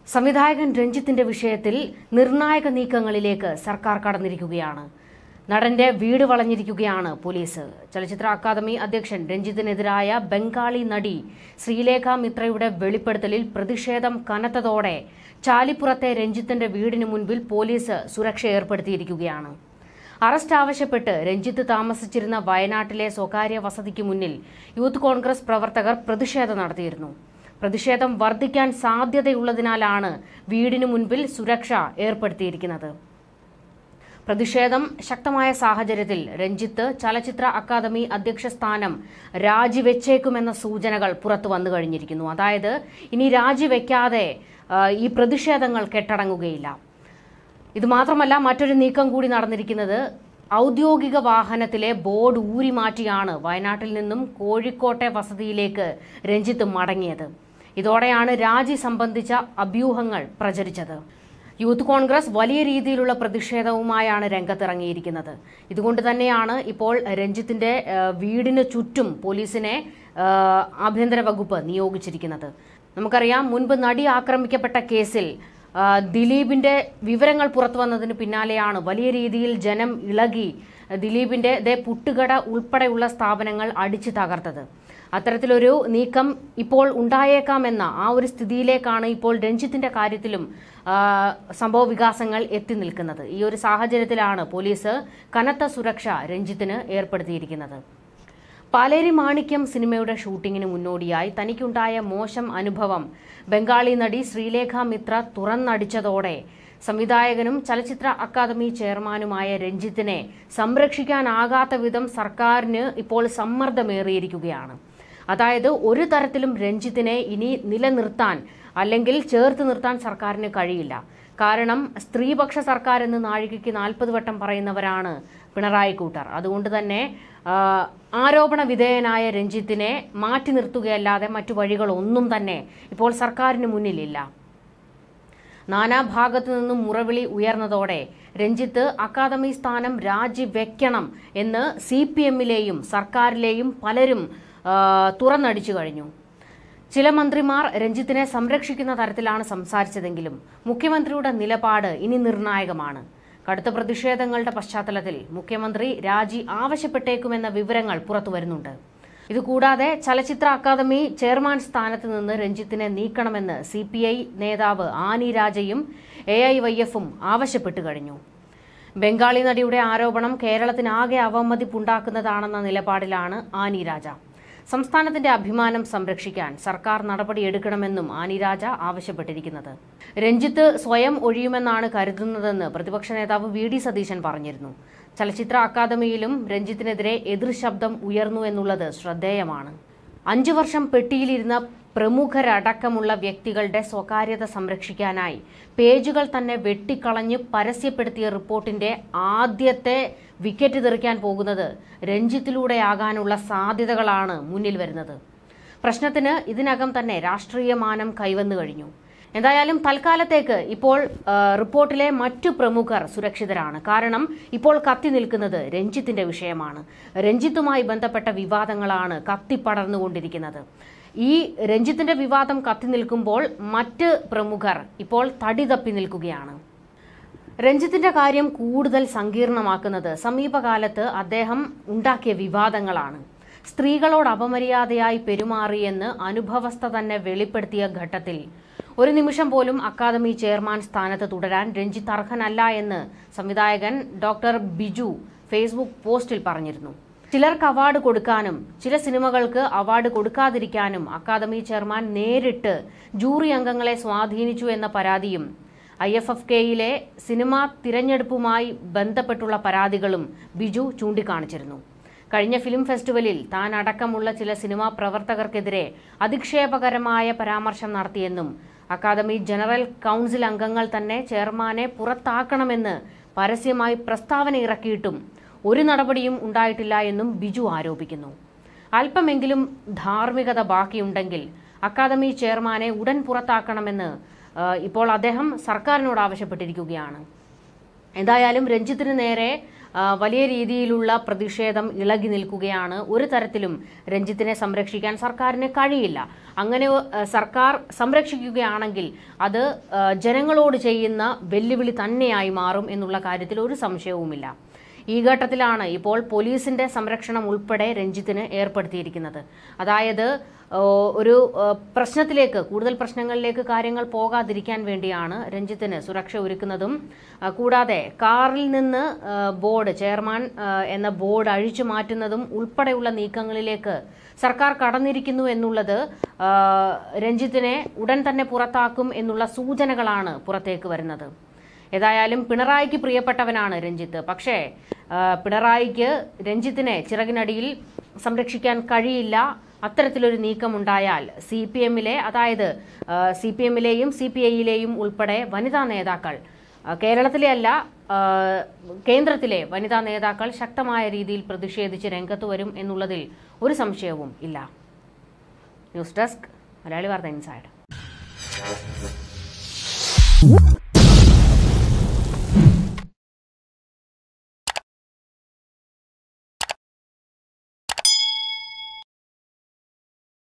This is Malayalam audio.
സംവിധായകൻ രഞ്ജിത്തിന്റെ വിഷയത്തിൽ നിർണായക നീക്കങ്ങളിലേക്ക് സർക്കാർ കടന്നിരിക്കുകയാണ്. നടന്റെ വീട് വളഞ്ഞിരിക്കുകയാണ് പോലീസ്. ചലച്ചിത്ര അക്കാദമി അധ്യക്ഷൻ രഞ്ജിത്തിനെതിരായ ബംഗാളി നടി ശ്രീലേഖ മിത്രയുടെ വെളിപ്പെടുത്തലിൽ പ്രതിഷേധം കനത്തതോടെ ചാലിപ്പുറത്തെ രഞ്ജിത്തിന്റെ വീടിന് മുൻപിൽ പോലീസ് സുരക്ഷ ഏർപ്പെടുത്തിയിരിക്കുകയാണ്. അറസ്റ്റ് ആവശ്യപ്പെട്ട് രഞ്ജിത്ത് താമസിച്ചിരുന്ന വയനാട്ടിലെ സ്വകാര്യ വസതിക്ക് മുന്നിൽ യൂത്ത് കോൺഗ്രസ് പ്രവർത്തകർ പ്രതിഷേധം നടത്തിയിരുന്നു. പ്രതിഷേധം വർദ്ധിക്കാൻ സാധ്യതയുള്ളതിനാലാണ് വീടിനു മുൻപിൽ സുരക്ഷ ഏർപ്പെടുത്തിയിരിക്കുന്നത്. പ്രതിഷേധം ശക്തമായ സാഹചര്യത്തിൽ രഞ്ജിത്ത് ചലച്ചിത്ര അക്കാദമി അധ്യക്ഷ സ്ഥാനം രാജിവെച്ചേക്കുമെന്ന സൂചനകൾ പുറത്തു വന്നു കഴിഞ്ഞിരിക്കുന്നു. അതായത് ഇനി രാജിവെക്കാതെ ഈ പ്രതിഷേധങ്ങൾ കെട്ടടങ്ങുകയില്ല. ഇതുമാത്രമല്ല, മറ്റൊരു നീക്കം കൂടി നടന്നിരിക്കുന്നത് ഔദ്യോഗിക വാഹനത്തിലെ ബോർഡ് ഊരിമാറ്റിയാണ് വയനാട്ടിൽ നിന്നും കോഴിക്കോട്ടെ വസതിയിലേക്ക് രഞ്ജിത്ത് മടങ്ങിയത്. ഇതോടെയാണ് രാജി സംബന്ധിച്ച അഭ്യൂഹങ്ങൾ പ്രചരിച്ചത്. യൂത്ത് കോൺഗ്രസ് വലിയ രീതിയിലുള്ള പ്രതിഷേധവുമായാണ് രംഗത്തിറങ്ങിയിരിക്കുന്നത്. ഇതുകൊണ്ട് തന്നെയാണ് ഇപ്പോൾ രഞ്ജിത്തിന്റെ വീടിന് ചുറ്റും പോലീസിനെ ആഭ്യന്തര വകുപ്പ് നിയോഗിച്ചിരിക്കുന്നത്. നമുക്കറിയാം, മുൻപ് നടി ആക്രമിക്കപ്പെട്ട കേസിൽ ദിലീപിന്റെ വിവരങ്ങൾ പുറത്തു വന്നതിന് പിന്നാലെയാണ് വലിയ രീതിയിൽ ജനം ഇളകി ദിലീപിന്റെ പുട്ടുകട ഉൾപ്പെടെയുള്ള സ്ഥാപനങ്ങൾ അടിച്ചു തകർത്തത്. അത്തരത്തിലൊരു നീക്കം ഇപ്പോൾ ഉണ്ടായേക്കാമെന്ന ആ ഒരു സ്ഥിതിയിലേക്കാണ് ഇപ്പോൾ രഞ്ജിത്തിന്റെ കാര്യത്തിലും സംഭവ വികാസങ്ങൾ എത്തി നിൽക്കുന്നത്. ഈ ഒരു സാഹചര്യത്തിലാണ് പോലീസ് കനത്ത സുരക്ഷ രഞ്ജിത്തിന് ഏർപ്പെടുത്തിയിരിക്കുന്നത്. പാലേരി മാണിക്യം സിനിമയുടെ ഷൂട്ടിങ്ങിന് മുന്നോടിയായി തനിക്കുണ്ടായ മോശം അനുഭവം ബംഗാളി നടി ശ്രീലേഖ മിത്ര തുറന്നടിച്ചതോടെ സംവിധായകനും ചലച്ചിത്ര അക്കാദമി ചെയർമാനുമായ രഞ്ജിത്തിനെ സംരക്ഷിക്കാനാകാത്ത വിധം സർക്കാരിന് ഇപ്പോൾ സമ്മർദ്ദമേറിയിരിക്കുകയാണ്. അതായത് ഒരു തരത്തിലും രഞ്ജിത്തിനെ ഇനി നിലനിർത്താൻ അല്ലെങ്കിൽ ചേർത്ത് നിർത്താൻ സർക്കാരിന് കഴിയില്ല. കാരണം സ്ത്രീപക്ഷ സർക്കാർ എന്ന് നാഴികയ്ക്ക് 40 വട്ടം പറയുന്നവരാണ് പിണറായി കൂട്ടർ. അതുകൊണ്ട് തന്നെ ആരോപണ വിധേയനായ രഞ്ജിത്തിനെ മാറ്റി നിർത്തുകയല്ലാതെ മറ്റു വഴികളൊന്നും തന്നെ ഇപ്പോൾ സർക്കാരിന് മുന്നിലില്ല. നാനാഭാഗത്തു നിന്നും മുറവിളി ഉയർന്നതോടെ രഞ്ജിത്ത് അക്കാദമി സ്ഥാനം രാജിവെക്കണം എന്ന് CPM-ലെയും സർക്കാരിലെയും പലരും തുറന്നടിച്ചു കഴിഞ്ഞു. ചില മന്ത്രിമാർ രഞ്ജിത്തിനെ സംരക്ഷിക്കുന്ന തരത്തിലാണ് സംസാരിച്ചതെങ്കിലും മുഖ്യമന്ത്രിയുടെ നിലപാട് ഇനി നിർണായകമാണ്. കടുത്ത പ്രതിഷേധങ്ങളുടെ പശ്ചാത്തലത്തിൽ മുഖ്യമന്ത്രി രാജി ആവശ്യപ്പെട്ടേക്കുമെന്ന വിവരങ്ങൾ പുറത്തുവരുന്നുണ്ട്. ഇതുകൂടാതെ ചലച്ചിത്ര അക്കാദമി ചെയർമാൻ സ്ഥാനത്ത് നിന്ന് രഞ്ജിത്തിനെ നീക്കണമെന്ന് CPI നേതാവ് ആനി രാജയും AIYF-ഉം ആവശ്യപ്പെട്ടു കഴിഞ്ഞു. ബംഗാളി നടിയുടെ ആരോപണം കേരളത്തിനാകെ അവമതിപ്പുണ്ടാക്കുന്നതാണെന്ന നിലപാടിലാണ് ആനി രാജ. സംസ്ഥാനത്തിന്റെ അഭിമാനം സംരക്ഷിക്കാൻ സർക്കാർ നടപടിയെടുക്കണമെന്നും ആനി രാജ ആവശ്യപ്പെട്ടിരിക്കുന്നത്. രഞ്ജിത്ത് സ്വയം ഒഴിയുമെന്നാണ് കരുതുന്നതെന്ന് പ്രതിപക്ഷ നേതാവ് VD സതീശൻ പറഞ്ഞിരുന്നു. ചലച്ചിത്ര അക്കാദമിയിലും രഞ്ജിത്തിനെതിരെ എതിർശബ്ദം ഉയർന്നു എന്നുള്ളത് ശ്രദ്ധേയമാണ്. 5 വർഷം പെട്ടിയിലിരുന്ന പ്രമുഖരടക്കമുള്ള വ്യക്തികളുടെ സ്വകാര്യത സംരക്ഷിക്കാനായി പേജുകൾ തന്നെ വെട്ടിക്കളഞ്ഞ് പരസ്യപ്പെടുത്തിയ റിപ്പോർട്ടിന്റെ ആദ്യത്തെ വിക്കറ്റ് തെറിക്കാൻ പോകുന്നത് രഞ്ജിത്തിലൂടെയാകാനുള്ള സാധ്യതകളാണ് മുന്നിൽ വരുന്നത്. പ്രശ്നത്തിന് ഇതിനകം തന്നെ രാഷ്ട്രീയ മാനം കൈവന്നു കഴിഞ്ഞു. എന്തായാലും തൽക്കാലത്തേക്ക് ഇപ്പോൾ റിപ്പോർട്ടിലെ മറ്റു പ്രമുഖർ സുരക്ഷിതരാണ്. കാരണം ഇപ്പോൾ കത്തി നിൽക്കുന്നത് രഞ്ജിത്തിന്റെ വിഷയമാണ്. രഞ്ജിത്തുമായി ബന്ധപ്പെട്ട വിവാദങ്ങളാണ് കത്തിപ്പടർന്നുകൊണ്ടിരിക്കുന്നത്. ഈ രഞ്ജിത്തിന്റെ വിവാദം കത്തി നിൽക്കുമ്പോൾ മറ്റ് പ്രമുഖർ ഇപ്പോൾ തടി തപ്പി നിൽക്കുകയാണ്. രഞ്ജിത്തിന്റെ കാര്യം കൂടുതൽ സങ്കീർണമാക്കുന്നത് സമീപകാലത്ത് അദ്ദേഹം ഉണ്ടാക്കിയ വിവാദങ്ങളാണ്. സ്ത്രീകളോട് അപമര്യാദയായി പെരുമാറിയെന്ന് അനുഭവസ്ഥ തന്നെ വെളിപ്പെടുത്തിയ ഘട്ടത്തിൽ ഒരു നിമിഷം പോലും അക്കാദമി ചെയർമാൻ സ്ഥാനത്ത് തുടരാൻ രഞ്ജിത്ത് അർഹനല്ല എന്ന് സംവിധായകൻ ഡോക്ടർ ബിജു ഫേസ്ബുക്ക് പോസ്റ്റിൽ പറഞ്ഞിരുന്നു. ചിലർക്ക് അവാർഡ് കൊടുക്കാനും ചില സിനിമകൾക്ക് അവാർഡ് കൊടുക്കാതിരിക്കാനും അക്കാദമി ചെയർമാൻ നേരിട്ട് ജൂറി അംഗങ്ങളെ സ്വാധീനിച്ചു എന്ന പരാതിയും IFFK-യിലെ സിനിമാ തിരഞ്ഞെടുപ്പുമായി ബന്ധപ്പെട്ടുള്ള പരാതികളും ബിജു ചൂണ്ടിക്കാണിച്ചിരുന്നു. കഴിഞ്ഞ ഫിലിം ഫെസ്റ്റിവലിൽ താൻ അടക്കമുള്ള ചില സിനിമാ പ്രവർത്തകർക്കെതിരെ അധിക്ഷേപകരമായ പരാമർശം നടത്തിയെന്നും അക്കാദമി ജനറൽ കൌൺസിൽ അംഗങ്ങൾ തന്നെ ചെയർമാനെ പുറത്താക്കണമെന്ന് പരസ്യമായി പ്രസ്താവന ഇറക്കിയിട്ടും ഒരു നടപടിയും ഉണ്ടായിട്ടില്ല എന്നും ബിജു ആരോപിക്കുന്നു. അല്പമെങ്കിലും ധാർമ്മികത ബാക്കിയുണ്ടെങ്കിൽ അക്കാദമി ചെയർമാനെ ഉടൻ പുറത്താക്കണമെന്ന് ഇപ്പോൾ അദ്ദേഹം സർക്കാരിനോട് ആവശ്യപ്പെട്ടിരിക്കുകയാണ്. എന്തായാലും രഞ്ജിത്തിന് നേരെ വലിയ രീതിയിലുള്ള പ്രതിഷേധം ഇളകി നിൽക്കുകയാണ്. ഒരു തരത്തിലും രഞ്ജിത്തിനെ സംരക്ഷിക്കാൻ സർക്കാരിന് കഴിയില്ല. അങ്ങനെ സർക്കാർ സംരക്ഷിക്കുകയാണെങ്കിൽ അത് ജനങ്ങളോട് ചെയ്യുന്ന വെല്ലുവിളി തന്നെയായി മാറും എന്നുള്ള കാര്യത്തിൽ ഒരു സംശയവുമില്ല. ഈ ഘട്ടത്തിലാണ് ഇപ്പോൾ പോലീസിന്റെ സംരക്ഷണം ഉൾപ്പെടെ രഞ്ജിത്തിന് ഏർപ്പെടുത്തിയിരിക്കുന്നത്. അതായത് ഒരു പ്രശ്നത്തിലേക്ക്, കൂടുതൽ പ്രശ്നങ്ങളിലേക്ക് കാര്യങ്ങൾ പോകാതിരിക്കാൻ വേണ്ടിയാണ് രഞ്ജിത്തിന് സുരക്ഷ ഒരുക്കുന്നതും. കൂടാതെ കാറിൽ നിന്ന് ബോർഡ്, ചെയർമാൻ എന്ന ബോർഡ് അഴിച്ചു മാറ്റുന്നതും ഉൾപ്പെടെയുള്ള നീക്കങ്ങളിലേക്ക് സർക്കാർ കടന്നിരിക്കുന്നു എന്നുള്ളത് രഞ്ജിത്തിനെ ഉടൻ തന്നെ പുറത്താക്കും എന്നുള്ള സൂചനകളാണ് പുറത്തേക്ക് വരുന്നത്. ഏതായാലും പിണറായിക്ക് പ്രിയപ്പെട്ടവനാണ് രഞ്ജിത്ത്. പക്ഷേ പിണറായിക്ക് രഞ്ജിത്തിനെ ചിറകിനടിയിൽ സംരക്ഷിക്കാൻ കഴിയില്ല. അത്തരത്തിലൊരു നീക്കമുണ്ടായാൽ CPM-ലെ, അതായത് CPM-ലെയും CPI-ലെയും ഉൾപ്പെടെ വനിതാ നേതാക്കൾ, കേരളത്തിലെ അല്ല കേന്ദ്രത്തിലെ വനിതാ നേതാക്കൾ ശക്തമായ രീതിയിൽ പ്രതിഷേധിച്ച് രംഗത്ത് വരും എന്നുള്ളതിൽ ഒരു സംശയവും ഇല്ല. ന്യൂസ് ഡെസ്ക്, മലയാളി വാർത്ത ഇൻസൈഡ്.